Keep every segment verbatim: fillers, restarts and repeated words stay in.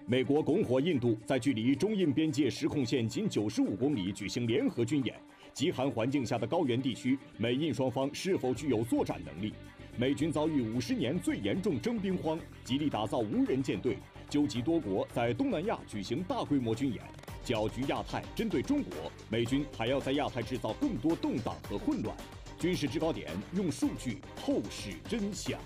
美国拱火印度在距离中印边界实控线仅九十五公里举行联合军演，极寒环境下的高原地区，美印双方是否具有作战能力？美军遭遇五十年最严重征兵荒，极力打造无人舰队，纠集多国在东南亚举行大规模军演，搅局亚太。针对中国，美军还要在亚太制造更多动荡和混乱。军事制高点用数据透视真相。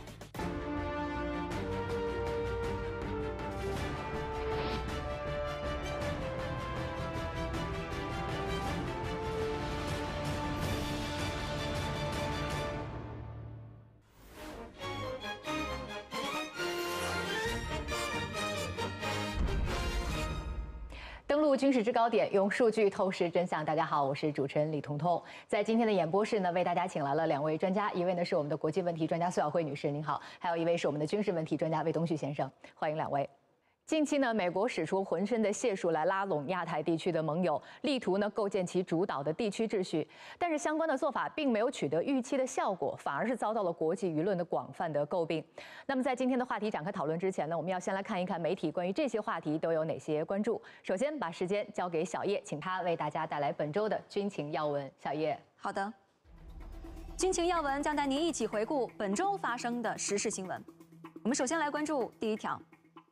登陆军事制高点，用数据透视真相。大家好，我是主持人李彤彤。在今天的演播室呢，为大家请来了两位专家，一位呢是我们的国际问题专家苏晓慧女士，您好；还有一位是我们的军事问题专家魏东旭先生，欢迎两位。近期呢，美国使出浑身的解数来拉拢亚太地区的盟友，力图呢构建其主导的地区秩序。但是相关的做法并没有取得预期的效果，反而是遭到了国际舆论的广泛的诟病。那么在今天的话题展开讨论之前呢，我们要先来看一看媒体关于这些话题都有哪些关注。首先把时间交给小叶，请他为大家带来本周的军情要闻。小叶， 好的，军情要闻将带您一起回顾本周发生的时事新闻。我们首先来关注第一条。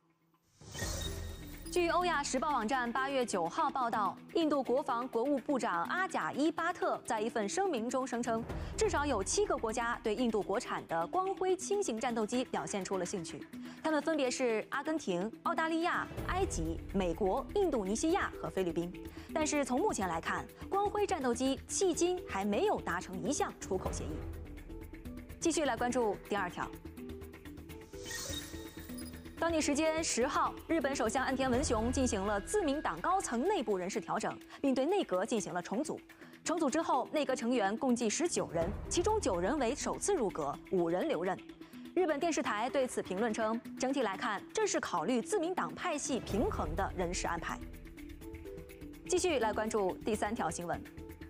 据欧亚时报网站八月九号报道，印度国防国务部长阿贾伊巴特在一份声明中声称，至少有七个国家对印度国产的光辉轻型战斗机表现出了兴趣，他们分别是阿根廷、澳大利亚、埃及、美国、印度尼西亚和菲律宾。但是从目前来看，光辉战斗机迄今还没有达成一项出口协议。继续来关注第二条。当地时间十号，日本首相岸田文雄进行了自民党高层内部人事调整，并对内阁进行了重组。重组之后，内阁成员共计十九人，其中九人为首次入阁，五人留任。日本电视台对此评论称，整体来看，这是考虑自民党派系平衡的人事安排。继续来关注第三条新闻。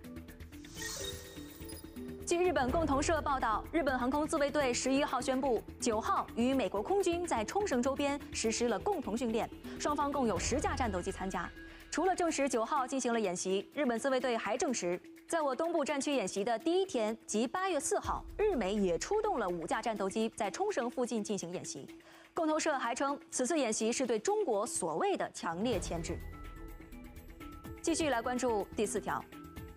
据日本共同社报道，日本航空自卫队十一号宣布，九号与美国空军在冲绳周边实施了共同训练，双方共有十架战斗机参加。除了证实九号进行了演习，日本自卫队还证实，在我东部战区演习的第一天，即八月四号，日美也出动了五架战斗机在冲绳附近进行演习。共同社还称，此次演习是对中国所谓的强烈牵制。继续来关注第四条。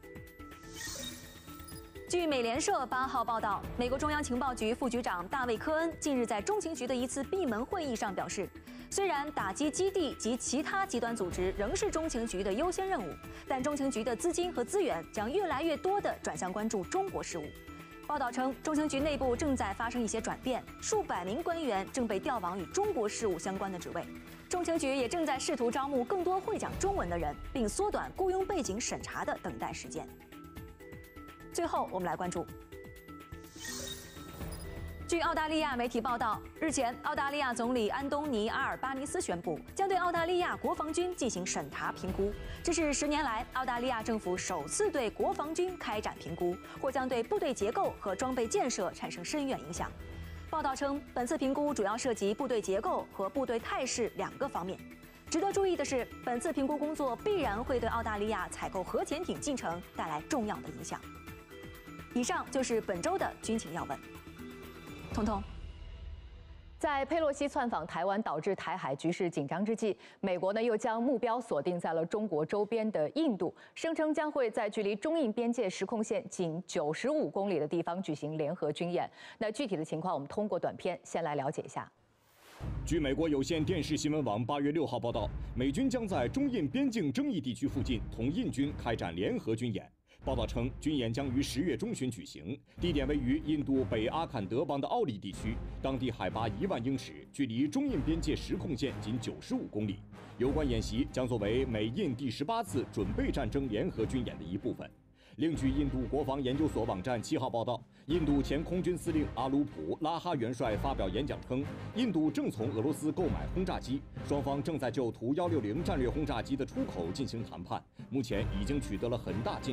据美联社八号报道，美国中央情报局副局长大卫·科恩近日在中情局的一次闭门会议上表示，虽然打击基地及其他极端组织仍是中情局的优先任务，但中情局的资金和资源将越来越多地转向关注中国事务。报道称，中情局内部正在发生一些转变，数百名官员正被调往与中国事务相关的职位。中情局也正在试图招募更多会讲中文的人，并缩短雇佣背景审查的等待时间。最后，我们来关注。据澳大利亚媒体报道，日前，澳大利亚总理安东尼·阿尔巴尼斯宣布，将对澳大利亚国防军进行审查评估。这是十年来澳大利亚政府首次对国防军开展评估，或将对部队结构和装备建设产生深远影响。报道称，本次评估主要涉及部队结构和部队态势两个方面。值得注意的是，本次评估工作必然会对澳大利亚采购核潜艇进程带来重要的影响。以上就是本周的军情要闻。彤彤， 在佩洛西窜访台湾导致台海局势紧张之际，美国呢又将目标锁定在了中国周边的印度，声称将会在距离中印边界实控线仅九十五公里的地方举行联合军演。那具体的情况，我们通过短片先来了解一下。 据美国有线电视新闻网八月六号报道，美军将在中印边境争议地区附近同印军开展联合军演。报道称，军演将于十月中旬举行，地点位于印度北阿坎德邦的奥利地区，当地海拔一万英尺，距离中印边界实控线仅九十五公里。有关演习将作为美印第十八次准备战争联合军演的一部分。另据印度国防研究所网站七号报道，印度前空军司令阿鲁普拉哈元帅发表演讲称，印度正从俄罗斯购买轰炸机，双方正在就图一六零战略轰炸机的出口进行谈判，目前已经取得了很大进展。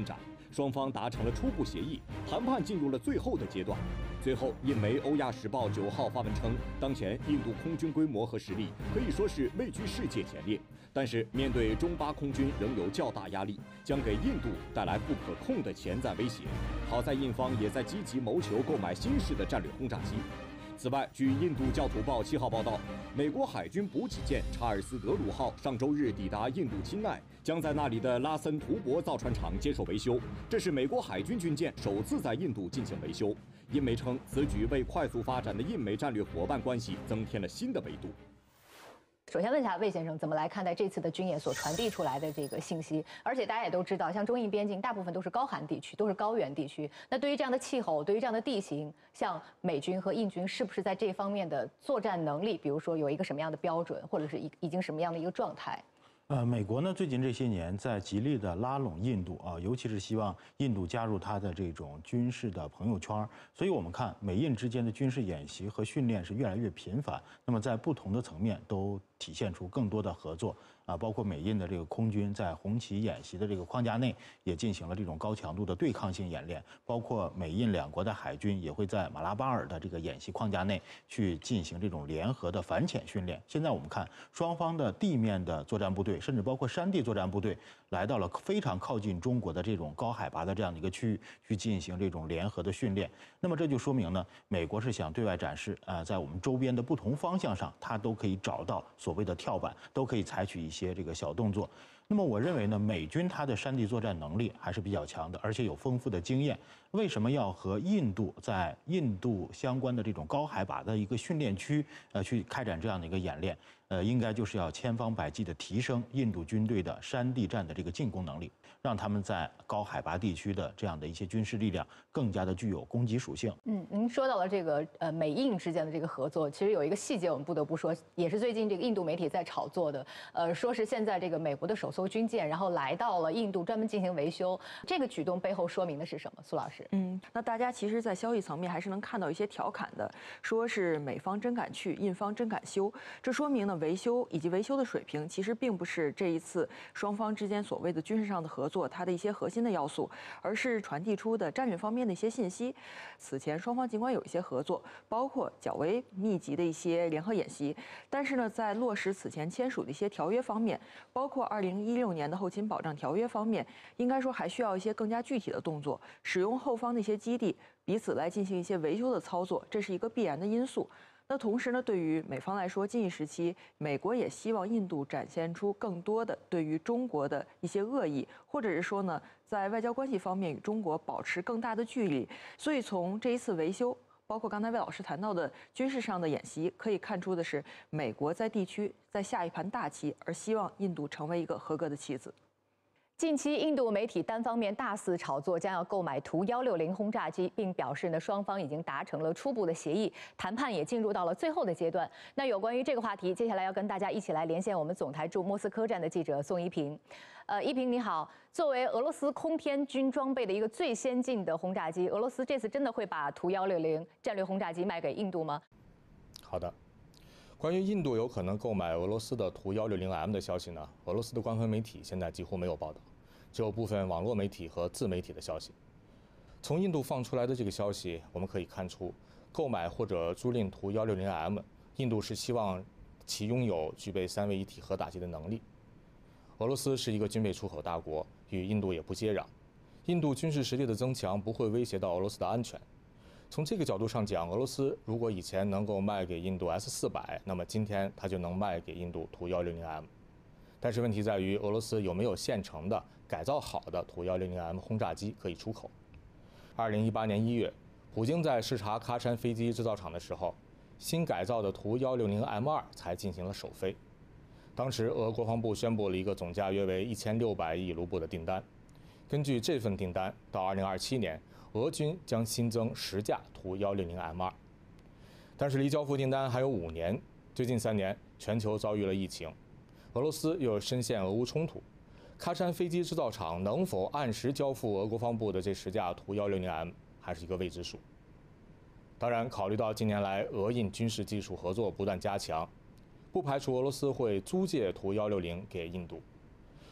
双方达成了初步协议，谈判进入了最后的阶段。最后，印媒《欧亚时报》九号发文称，当前印度空军规模和实力可以说是位居世界前列，但是面对中巴空军仍有较大压力，将给印度带来不可控的潜在威胁。好在印方也在积极谋求购买新式的战略轰炸机。此外，据印度教徒报七号报道，美国海军补给舰查尔斯·德鲁号上周日抵达印度钦奈，将在那里的拉森图博造船厂接受维修。这是美国海军军舰首次在印度进行维修。印媒称，此举为快速发展的印美战略伙伴关系增添了新的维度。 首先问一下魏先生，怎么来看待这次的军演所传递出来的这个信息？而且大家也都知道，像中印边境大部分都是高寒地区，都是高原地区。那对于这样的气候，对于这样的地形，像美军和印军是不是在这方面的作战能力，比如说有一个什么样的标准，或者是已已经什么样的一个状态？ 呃，美国呢最近这些年在极力的拉拢印度啊，尤其是希望印度加入它的这种军事的朋友圈，所以我们看美印之间的军事演习和训练是越来越频繁，那么在不同的层面都体现出更多的合作啊，包括美印的这个空军在红旗演习的这个框架内也进行了这种高强度的对抗性演练，包括美印两国的海军也会在马拉巴尔的这个演习框架内去进行这种联合的反潜训练。现在我们看双方的地面的作战部队，甚至包括山地作战部队，来到了非常靠近中国的这种高海拔的这样的一个区域去进行这种联合的训练。那么这就说明呢，美国是想对外展示啊、呃，在我们周边的不同方向上，它都可以找到所谓的跳板，都可以采取一些这个小动作。那么我认为呢，美军它的山地作战能力还是比较强的，而且有丰富的经验。为什么要和印度在印度相关的这种高海拔的一个训练区，呃，去开展这样的一个演练？呃，应该就是要千方百计地提升印度军队的山地战的这个进攻能力，让他们在高海拔地区的这样的一些军事力量更加的具有攻击属性。 嗯，您说到了这个呃美印之间的这个合作，其实有一个细节我们不得不说，也是最近这个印度媒体在炒作的，呃，说是现在这个美国的首艘军舰，然后来到了印度专门进行维修，这个举动背后说明的是什么？苏老师， 嗯，那大家其实，在消息层面还是能看到一些调侃的，说是美方真敢去，印方真敢修，这说明呢，维修以及维修的水平其实并不是这一次双方之间所谓的军事上的合作它的一些核心的要素，而是传递出的战略方面的一些信息。此前双方尽管有一些合作，包括较为密集的一些联合演习，但是呢，在落实此前签署的一些条约方面，包括二零一六年的后勤保障条约方面，应该说还需要一些更加具体的动作，使用后方的一些基地彼此来进行一些维修的操作，这是一个必然的因素。那同时呢，对于美方来说，近一时期，美国也希望印度展现出更多的对于中国的一些恶意，或者是说呢，在外交关系方面与中国保持更大的距离。所以从这一次维修，包括刚才魏老师谈到的军事上的演习，可以看出的是，美国在地区在下一盘大棋，而希望印度成为一个合格的棋子。 近期，印度媒体单方面大肆炒作将要购买图幺六零轰炸机，并表示呢，双方已经达成了初步的协议，谈判也进入到了最后的阶段。那有关于这个话题，接下来要跟大家一起来连线我们总台驻莫斯科站的记者宋一平。呃，一平你好，作为俄罗斯空天军装备的一个最先进的轰炸机，俄罗斯这次真的会把图幺六零战略轰炸机卖给印度吗？ 好的。关于印度有可能购买俄罗斯的图幺六零 M 的消息呢，俄罗斯的官方媒体现在几乎没有报道，只有部分网络媒体和自媒体的消息。从印度放出来的这个消息，我们可以看出，购买或者租赁图幺六零 M， 印度是希望其拥有具备三位一体核打击的能力。俄罗斯是一个军备出口大国，与印度也不接壤，印度军事实力的增强不会威胁到俄罗斯的安全。从这个角度上讲，俄罗斯如果以前能够卖给印度 S 四百，那么今天它就能卖给印度图幺六零 M。但是问题在于，俄罗斯有没有现成的改造好的图幺六零 M 轰炸机可以出口？二零一八年一月，普京在视察喀山飞机制造厂的时候，新改造的图幺六零 M 二才进行了首飞。当时，俄国防部宣布了一个总价约为一千六百亿卢布的订单。根据这份订单，到二零二七年，俄军将新增十架图幺六零 M 二。但是离交付订单还有五年，最近三年，全球遭遇了疫情，俄罗斯又深陷俄乌冲突，喀山飞机制造厂能否按时交付俄国防部的这十架图幺六零 M， 还是一个未知数。当然，考虑到近年来俄印军事技术合作不断加强，不排除俄罗斯会租借图幺六零给印度。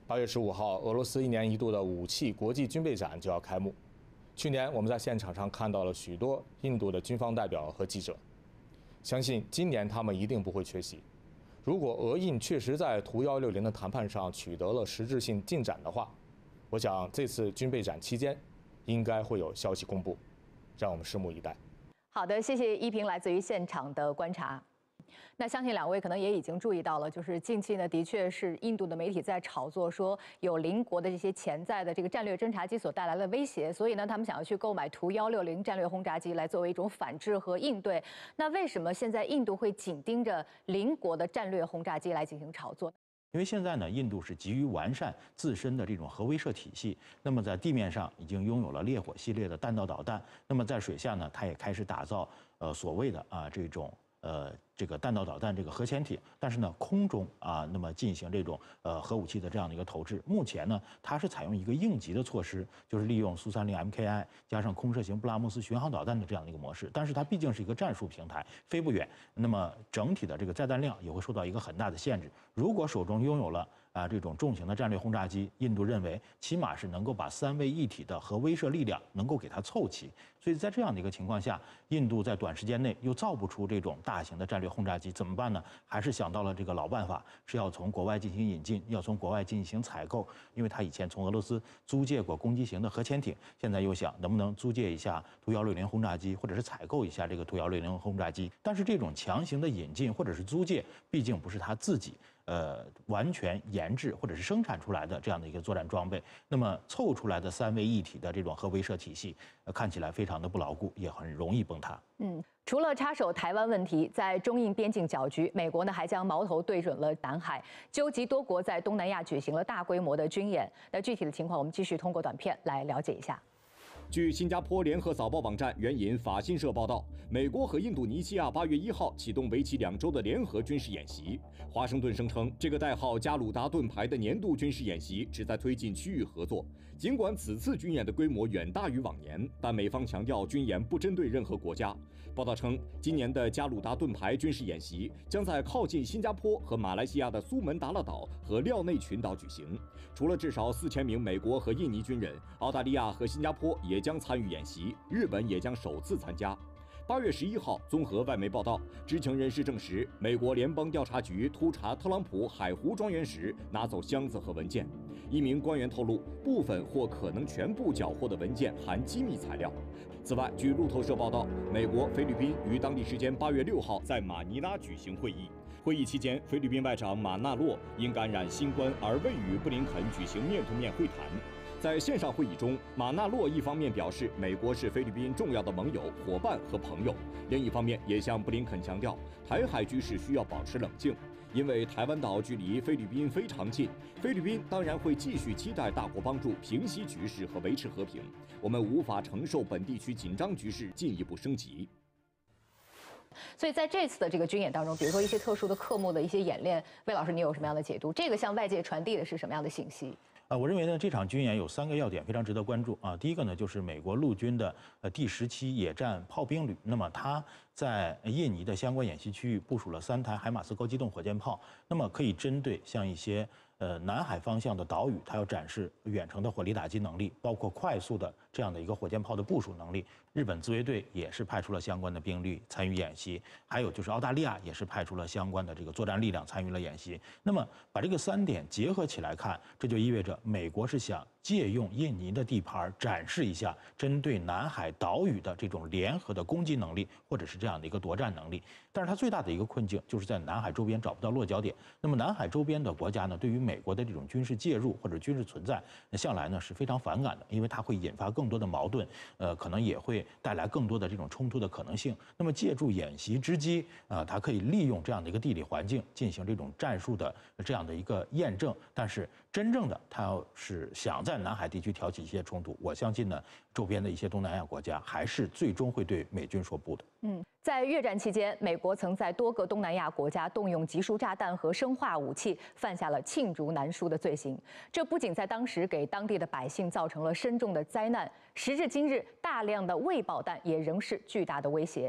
八月十五号，俄罗斯一年一度的武器国际军备展就要开幕。去年我们在现场上看到了许多印度的军方代表和记者，相信今年他们一定不会缺席。如果俄印确实在图幺六零的谈判上取得了实质性进展的话，我想这次军备展期间应该会有消息公布，让我们拭目以待。 好的，谢谢依萍来自于现场的观察。那相信两位可能也已经注意到了，就是近期呢，的确是印度的媒体在炒作说有邻国的这些潜在的这个战略侦察机所带来的威胁，所以呢，他们想要去购买图幺六零战略轰炸机来作为一种反制和应对。那为什么现在印度会紧盯着邻国的战略轰炸机来进行炒作？ 因为现在呢，印度是急于完善自身的这种核威慑体系。那么在地面上已经拥有了烈火系列的弹道导弹，那么在水下呢，它也开始打造呃所谓的啊这种呃这个弹道导弹这个核潜艇。但是呢，空中啊那么进行这种呃核武器的这样的一个投掷，目前呢，它是采用一个应急的措施，就是利用苏三零 M K I 加上空射型布拉姆斯巡航导弹的这样的一个模式。但是它毕竟是一个战术平台，飞不远，那么整体的这个载弹量也会受到一个很大的限制。如果手中拥有了啊这种重型的战略轰炸机，印度认为起码是能够把三位一体的核威慑力量能够给它凑齐。所以在这样的一个情况下，印度在短时间内又造不出这种大型的战略轰炸机，怎么办呢？还是想到了这个老办法，是要从国外进行引进，要从国外进行采购。因为他以前从俄罗斯租借过攻击型的核潜艇，现在又想能不能租借一下图幺六零轰炸机，或者是采购一下这个图幺六零轰炸机。但是这种强行的引进或者是租借，毕竟不是他自己呃完全研制或者是生产出来的这样的一个作战装备，那么凑出来的三位一体的这种核威慑体系，呃、看起来非常的不牢固，也很容易崩塌。 嗯，除了插手台湾问题，在中印边境搅局，美国呢还将矛头对准了南海，纠集多国在东南亚举行了大规模的军演。那具体的情况，我们继续通过短片来了解一下。 据新加坡联合早报网站援引法新社报道，美国和印度尼西亚八月一号启动为期两周的联合军事演习。华盛顿声称，这个代号加鲁达盾牌的年度军事演习旨在推进区域合作。尽管此次军演的规模远大于往年，但美方强调军演不针对任何国家。报道称，今年的加鲁达盾牌军事演习将在靠近新加坡和马来西亚的苏门答腊岛和廖内群岛举行。除了至少四千名美国和印尼军人，澳大利亚和新加坡也将参与演习，日本也将首次参加。八月十一号，综合外媒报道，知情人士证实，美国联邦调查局突查特朗普海湖庄园时拿走箱子和文件。一名官员透露，部分或可能全部缴获的文件含机密材料。此外，据路透社报道，美国、菲律宾于当地时间八月六号在马尼拉举行会议。会议期间，菲律宾外长马纳洛因感染新冠而未与布林肯举行面对面会谈。在线上会议中，马纳洛一方面表示美国是菲律宾重要的盟友、伙伴和朋友，另一方面也向布林肯强调，台海局势需要保持冷静，因为台湾岛距离菲律宾非常近，菲律宾当然会继续期待大国帮助平息局势和维持和平，我们无法承受本地区紧张局势进一步升级。 所以在这次的这个军演当中，比如说一些特殊的科目的一些演练，魏老师你有什么样的解读？这个向外界传递的是什么样的信息？ 啊，我认为呢，这场军演有三个要点非常值得关注啊。第一个呢，就是美国陆军的呃第十七野战炮兵旅，那么它在印尼的相关演习区域部署了三台海马斯高机动火箭炮，那么可以针对像一些呃南海方向的岛屿，它要展示远程的火力打击能力，包括快速的这样的一个火箭炮的部署能力。日本自卫队也是派出了相关的兵力参与演习，还有就是澳大利亚也是派出了相关的这个作战力量参与了演习。那么把这个三点结合起来看，这就意味着美国是想借用印尼的地盘展示一下针对南海岛屿的这种联合的攻击能力，或者是这样的一个夺占能力。但是它最大的一个困境就是在南海周边找不到落脚点。那么南海周边的国家呢，对于美国的这种军事介入或者军事存在，向来呢是非常反感的，因为它会引发更多的矛盾，呃，可能也会带来更多的这种冲突的可能性。那么借助演习之机，啊、呃，它可以利用这样的一个地理环境进行这种战术的这样的一个验证。但是真正的它要是想在南海地区挑起一些冲突，我相信呢，周边的一些东南亚国家还是最终会对美军说不的。 嗯，在越战期间，美国曾在多个东南亚国家动用集束炸弹和生化武器，犯下了罄竹难书的罪行。这不仅在当时给当地的百姓造成了深重的灾难，时至今日，大量的未爆弹也仍是巨大的威胁。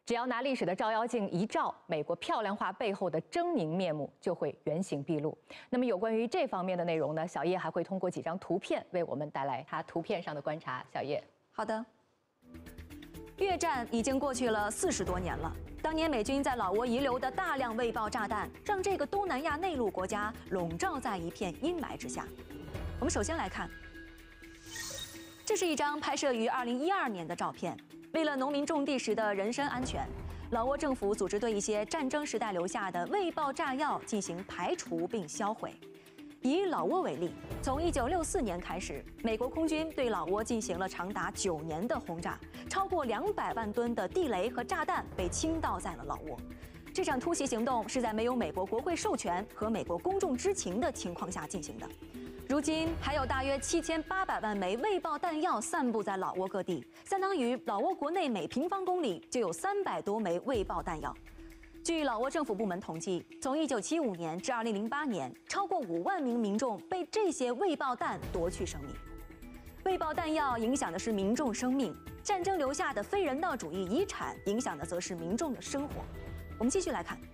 只要拿历史的照妖镜一照，美国漂亮话背后的狰狞面目就会原形毕露。那么有关于这方面的内容呢，小叶还会通过几张图片为我们带来他图片上的观察。小叶， 好的。越战已经过去了四十多年了，当年美军在老挝遗留的大量未爆炸弹，让这个东南亚内陆国家笼罩在一片阴霾之下。我们首先来看，这是一张拍摄于二零一二年的照片。为了农民种地时的人身安全，老挝政府组织对一些战争时代留下的未爆炸药进行排除并销毁。以老挝为例，从一九六四年开始，美国空军对老挝进行了长达九年的轰炸，超过两百万吨的地雷和炸弹被倾倒在了老挝。这场突袭行动是在没有美国国会授权和美国公众知情的情况下进行的。如今还有大约七千八百万枚未爆弹药散布在老挝各地，相当于老挝国内每平方公里就有三百多枚未爆弹药。据老挝政府部门统计，从一九七五年至二零零八年，超过五万名民众被这些未爆弹夺去生命。未爆弹药影响的是民众生命，战争留下的非人道主义遗产影响的则是民众的生活。我们继续来看。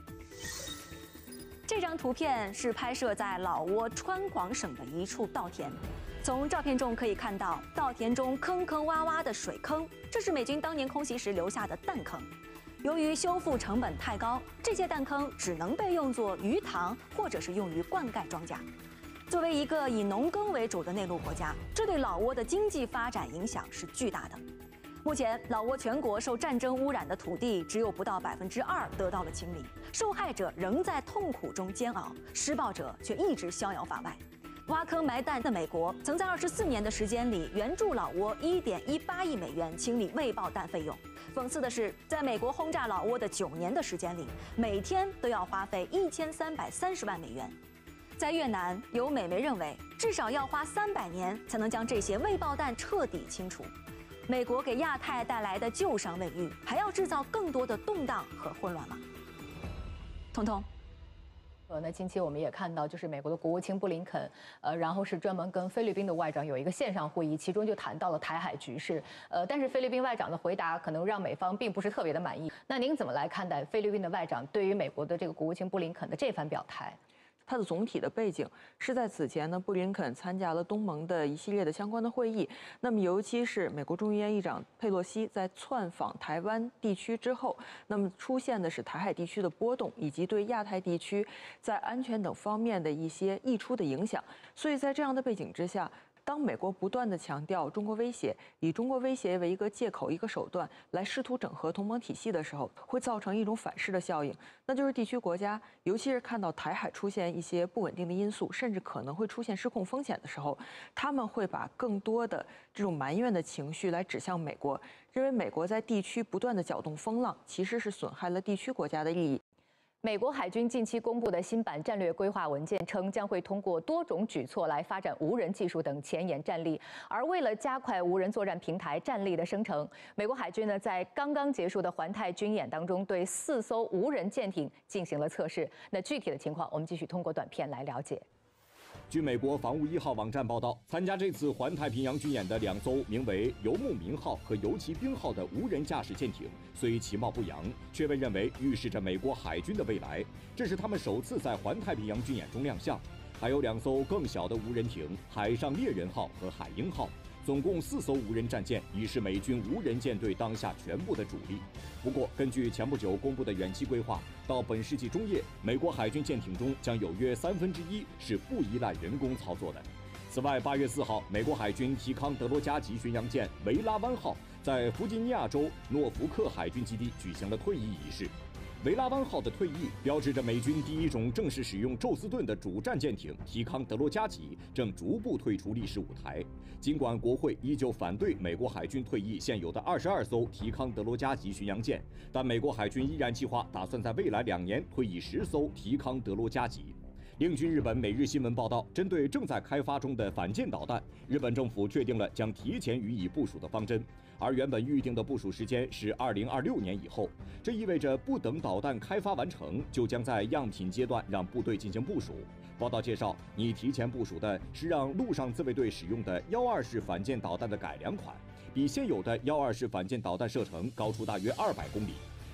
这张图片是拍摄在老挝川广省的一处稻田，从照片中可以看到稻田中坑坑洼洼的水坑，这是美军当年空袭时留下的弹坑。由于修复成本太高，这些弹坑只能被用作鱼塘或者是用于灌溉庄稼。作为一个以农耕为主的内陆国家，这对老挝的经济发展影响是巨大的。目前，老挝全国受战争污染的土地只有不到百分之二得到了清理，受害者仍在痛苦中煎熬，施暴者却一直逍遥法外。挖坑埋弹的美国曾在二十四年的时间里援助老挝一点一八亿美元清理未爆弹费用。讽刺的是，在美国轰炸老挝的九年的时间里，每天都要花费一千三百三十万美元。在越南，有美媒认为，至少要花三百年才能将这些未爆弹彻底清除。美国给亚太带来的旧伤未愈，还要制造更多的动荡和混乱吗？彤彤。 呃，那近期我们也看到，就是美国的国务卿布林肯，呃，然后是专门跟菲律宾的外长有一个线上会议，其中就谈到了台海局势。呃，但是菲律宾外长的回答可能让美方并不是特别的满意。那您怎么来看待菲律宾的外长对于美国的这个国务卿布林肯的这番表态？ 它的总体的背景是在此前呢，布林肯参加了东盟的一系列的相关的会议。那么，尤其是美国众议院议长佩洛西在窜访台湾地区之后，那么出现的是台海地区的波动，以及对亚太地区在安全等方面的一些溢出的影响。所以在这样的背景之下，当美国不断地强调中国威胁，以中国威胁为一个借口、一个手段来试图整合同盟体系的时候，会造成一种反噬的效应，那就是地区国家，尤其是看到台海出现一些不稳定的因素，甚至可能会出现失控风险的时候，他们会把更多的这种埋怨的情绪来指向美国，认为美国在地区不断地搅动风浪，其实是损害了地区国家的利益。 美国海军近期公布的新版战略规划文件称，将会通过多种举措来发展无人技术等前沿战力。而为了加快无人作战平台战力的生成，美国海军呢在刚刚结束的环太军演当中，对四艘无人舰艇进行了测试。那具体的情况，我们继续通过短片来了解。 据美国防务一号网站报道，参加这次环太平洋军演的两艘名为游牧民号和游骑兵号的无人驾驶舰艇，虽其貌不扬，却被认为预示着美国海军的未来。这是他们首次在环太平洋军演中亮相。还有两艘更小的无人艇“海上猎人号”和“海鹰号”。总共四艘无人战舰，已是美军无人舰队当下全部的主力。不过，根据前不久公布的远期规划，到本世纪中叶，美国海军舰艇中将有约三分之一是不依赖人工操作的。此外，八月四号，美国海军提康德罗加级巡洋舰“维拉湾号”在弗吉尼亚州诺福克海军基地举行了退役仪式。维拉湾号的退役，标志着美军第一种正式使用宙斯盾的主战舰艇提康德罗加级正逐步退出历史舞台。尽管国会依旧反对美国海军退役现有的二十二艘提康德罗加级巡洋舰，但美国海军依然计划打算在未来两年退役十艘提康德罗加级。另据日本《每日新闻》报道，针对正在开发中的反舰导弹，日本政府确定了将提前予以部署的方针，而原本预定的部署时间是二零二六年以后。这意味着不等导弹开发完成，就将在样品阶段让部队进行部署。报道介绍，拟提前部署的是让陆上自卫队使用的幺二式反舰导弹的改良款，比现有的幺二式反舰导弹射程高出大约二百公里。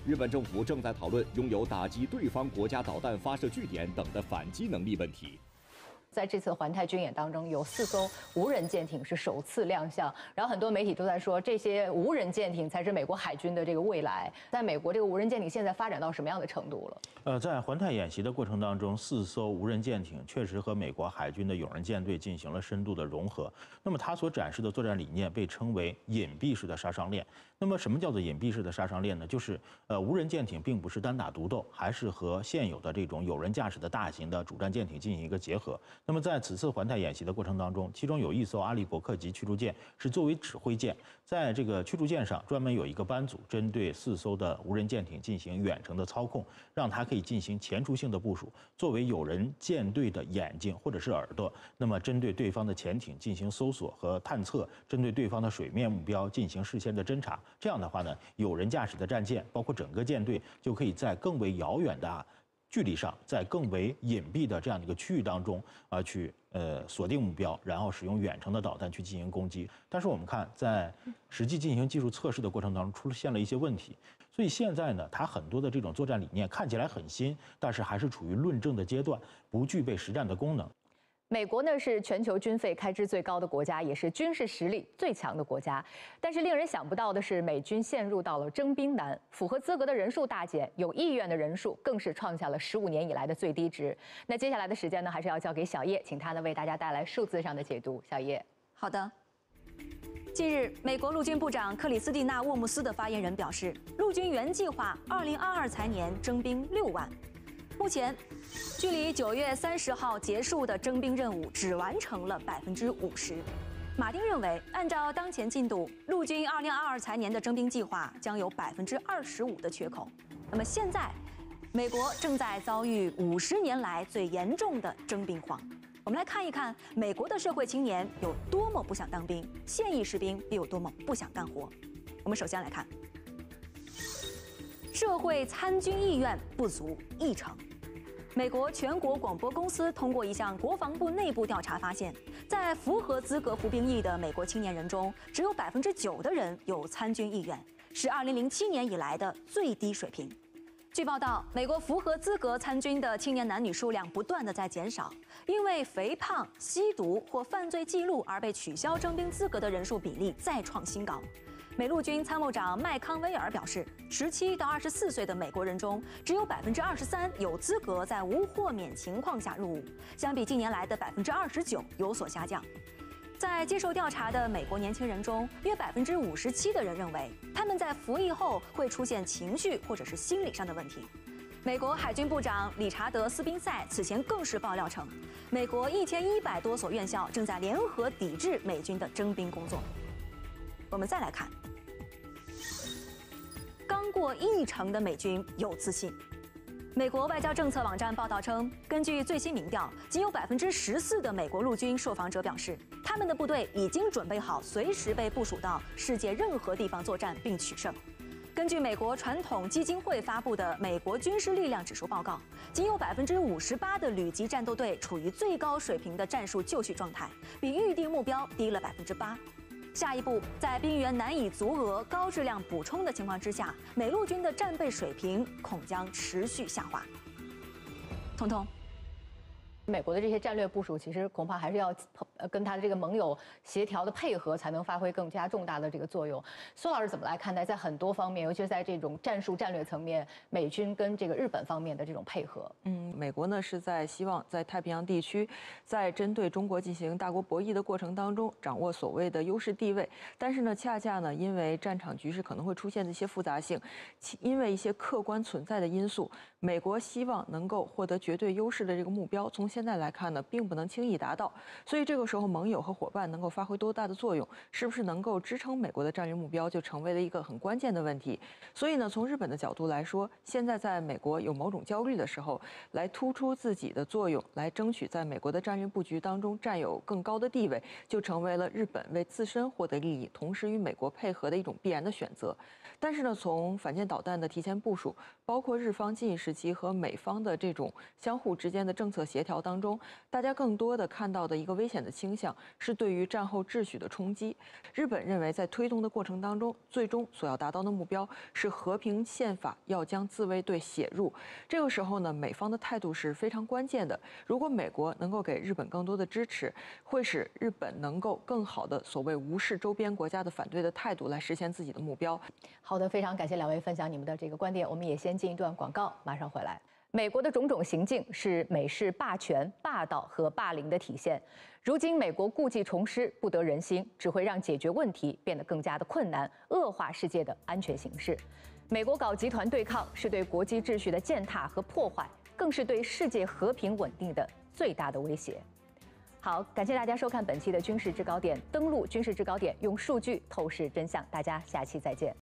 日本政府正在讨论拥有打击对方国家导弹发射据点等的反击能力问题。 在这次环太军演当中，有四艘无人舰艇是首次亮相，然后很多媒体都在说，这些无人舰艇才是美国海军的这个未来。在美国，这个无人舰艇现在发展到什么样的程度了？ 呃，在环太演习的过程当中，四艘无人舰艇确实和美国海军的永仁舰队进行了深度的融合。那么，它所展示的作战理念被称为隐蔽式的杀伤链。那么，什么叫做隐蔽式的杀伤链呢？就是呃，无人舰艇并不是单打独斗，还是和现有的这种有人驾驶的大型的主战舰艇进行一个结合。那么在此次环太演习的过程当中，其中有一艘阿利伯克级驱逐舰是作为指挥舰，在这个驱逐舰上专门有一个班组，针对四艘的无人舰艇进行远程的操控，让它可以进行前出性的部署，作为有人舰队的眼睛或者是耳朵，那么针对对方的潜艇进行搜索和探测，针对对方的水面目标进行事先的侦察。这样的话呢，有人驾驶的战舰，包括整个舰队，就可以在更为遥远的距离上，在更为隐蔽的这样的一个区域当中啊，去呃锁定目标，然后使用远程的导弹去进行攻击。但是我们看，在实际进行技术测试的过程当中，出现了一些问题。所以现在呢，它很多的这种作战理念看起来很新，但是还是处于论证的阶段，不具备实战的功能。 美国呢是全球军费开支最高的国家，也是军事实力最强的国家。但是令人想不到的是，美军陷入到了征兵难，符合资格的人数大减，有意愿的人数更是创下了十五年以来的最低值。那接下来的时间呢，还是要交给小叶，请他呢为大家带来数字上的解读。小叶， 好的。近日，美国陆军部长克里斯蒂娜·沃姆斯的发言人表示，陆军原计划二零二二财年征兵六万。目前，距离九月三十号结束的征兵任务只完成了百分之五十。马丁认为，按照当前进度，陆军二零二二财年的征兵计划将有百分之二十五的缺口。那么现在，美国正在遭遇五十年来最严重的征兵荒。我们来看一看美国的社会青年有多么不想当兵，现役士兵又有多么不想干活。我们首先来看。社会参军意愿不足一成。美国全国广播公司通过一项国防部内部调查发现，在符合资格服兵役的美国青年人中，只有百分之九的人有参军意愿，是二零零七年以来的最低水平。据报道，美国符合资格参军的青年男女数量不断的在减少，因为肥胖、吸毒或犯罪记录而被取消征兵资格的人数比例再创新高。美陆军参谋长麦康威尔表示，十七到二十四岁的美国人中，只有百分之二十三有资格在无豁免情况下入伍，相比近年来的百分之二十九有所下降。在接受调查的美国年轻人中，约百分之五十七的人认为他们在服役后会出现情绪或者是心理上的问题。美国海军部长理查德·斯宾塞此前更是爆料称，美国一千一百多所院校正在联合抵制美军的征兵工作。我们再来看，刚过一成的美军有自信。美国外交政策网站报道称，根据最新民调，仅有百分之十四的美国陆军受访者表示，他们的部队已经准备好随时被部署到世界任何地方作战并取胜。根据美国传统基金会发布的《美国军事力量指数》报告，仅有百分之五十八的旅级战斗队处于最高水平的战术就绪状态，比预定目标低了百分之八。下一步，在兵员难以足额高质量补充的情况之下，美陆军的战备水平恐将持续下滑。彤彤， 美国的这些战略部署，其实恐怕还是要呃跟他的这个盟友协调的配合，才能发挥更加重大的这个作用。苏老师怎么来看待在很多方面，尤其是在这种战术战略层面，美军跟这个日本方面的这种配合？ 嗯，美国呢是在希望在太平洋地区，在针对中国进行大国博弈的过程当中，掌握所谓的优势地位。但是呢，恰恰呢，因为战场局势可能会出现的一些复杂性，因为一些客观存在的因素，美国希望能够获得绝对优势的这个目标，从现在来看呢，并不能轻易达到。所以这个时候，盟友和伙伴能够发挥多大的作用，是不是能够支撑美国的战略目标，就成为了一个很关键的问题。所以呢，从日本的角度来说，现在在美国有某种焦虑的时候，来突出自己的作用，来争取在美国的战略布局当中占有更高的地位，就成为了日本为自身获得利益，同时与美国配合的一种必然的选择。但是呢，从反舰导弹的提前部署，包括日方近一时期和美方的这种相互之间的政策协调当中，大家更多的看到的一个危险的倾向是对于战后秩序的冲击。日本认为，在推动的过程当中，最终所要达到的目标是和平宪法要将自卫队写入。这个时候呢，美方的态度是非常关键的。如果美国能够给日本更多的支持，会使日本能够更好的所谓无视周边国家的反对的态度，来实现自己的目标。 好的，非常感谢两位分享你们的这个观点。我们也先进一段广告，马上回来。美国的种种行径是美式霸权、霸道和霸凌的体现。如今，美国故技重施，不得人心，只会让解决问题变得更加的困难，恶化世界的安全形势。美国搞集团对抗，是对国际秩序的践踏和破坏，更是对世界和平稳定的最大的威胁。好，感谢大家收看本期的军事制高点，登陆军事制高点，用数据透视真相。大家下期再见。